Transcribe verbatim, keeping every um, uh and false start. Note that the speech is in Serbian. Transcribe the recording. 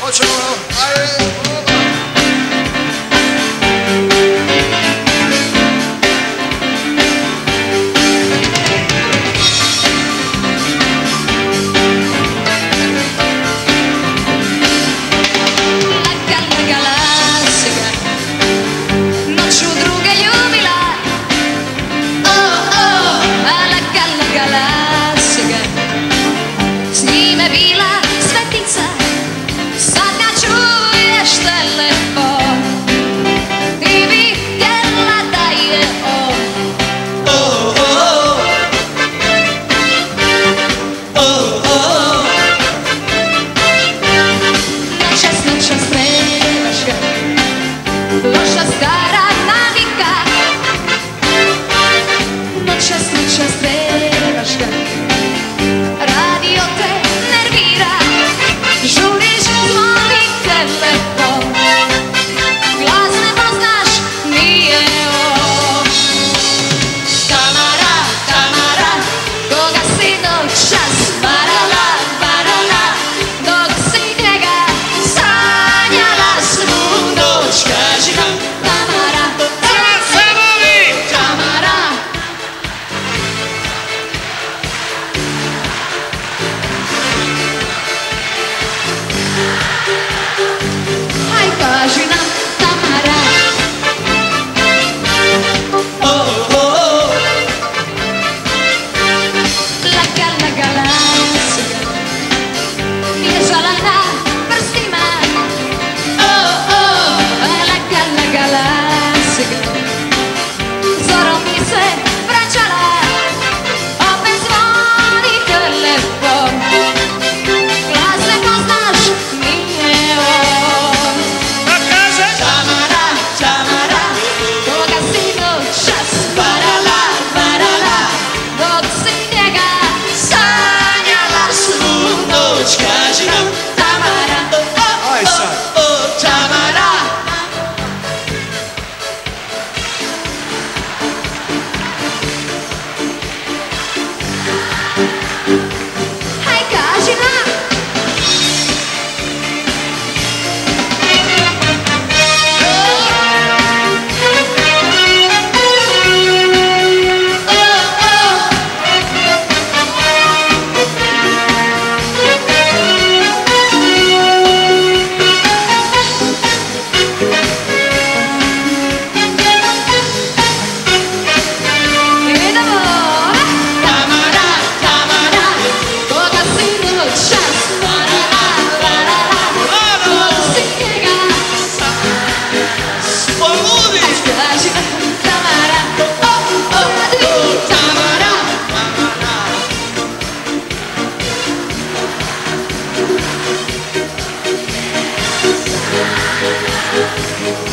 Hoćemo, ajde, oba. Loša stara navika, noćas, noćas trebaš ga, radio te nervira, žuriš zvoni telefon, glas ne poznaš, nije on. Tamara, Tamara, koga si noćas varala, varala, dok si njega sanjala svu noć. Kaži nam, Tamara, Tamara, aj kaži nam, Tamara. Oh, oh, oh. Laga, laga, lasga, bježala na prstima. Oh, oh, laga, laga, lasga, zorom mi se vraćala, opet zvoni telefon, glas ne poznaš, nije on. Tamara, Tamara, koga si noćas varala, varala, dok si njega sanjala svu noć. Kaži nam, Tamara, oh, Aj sad. oh, oh, Tamara. Aj kaži nam. Idemo! Tamara, Tamara, koga si noćas varala, varala, dok si njega Poludi! kaži nam, Tamara, oh, oh, oh, Tamara. Tamara.